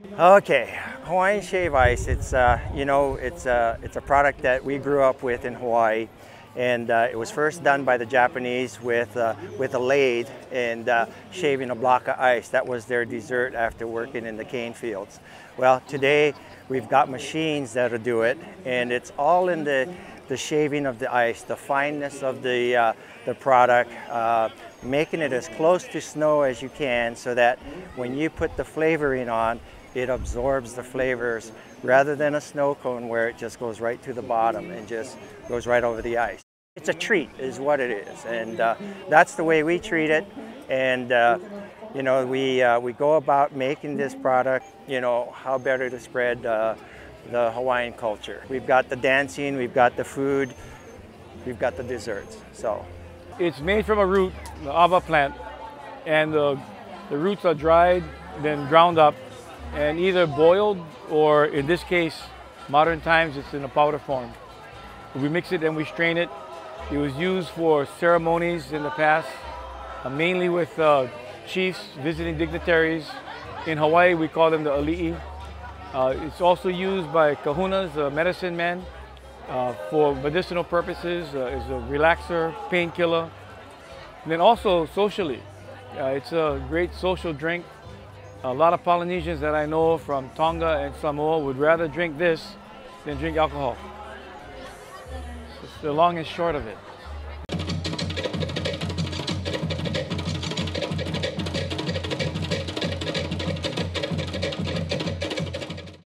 Okay, Hawaiian shave ice. It's it's a product that we grew up with in Hawaii, and it was first done by the Japanese with a lathe and shaving a block of ice. That was their dessert after working in the cane fields. Well, today we've got machines that'll do it, and it's all in the shaving of the ice, the fineness of the product, making it as close to snow as you can, so that when you put the flavoring on, it absorbs the flavors rather than a snow cone where it just goes right to the bottom and just goes right over the ice. It's a treat is what it is, and that's the way we treat it. And we go about making this product, how better to spread the Hawaiian culture. We've got the dancing, we've got the food, we've got the desserts. So it's made from a root, the ava plant, and the roots are dried, then ground up, and either boiled, or in this case, modern times, it's in a powder form. We mix it and we strain it. It was used for ceremonies in the past, mainly with chiefs visiting dignitaries. In Hawaii, we call them the ali'i. It's also used by kahunas, medicine men, for medicinal purposes, as a relaxer, painkiller. And then also socially, it's a great social drink. A lot of Polynesians that I know from Tonga and Samoa would rather drink this than drink alcohol. It's the long and short of it.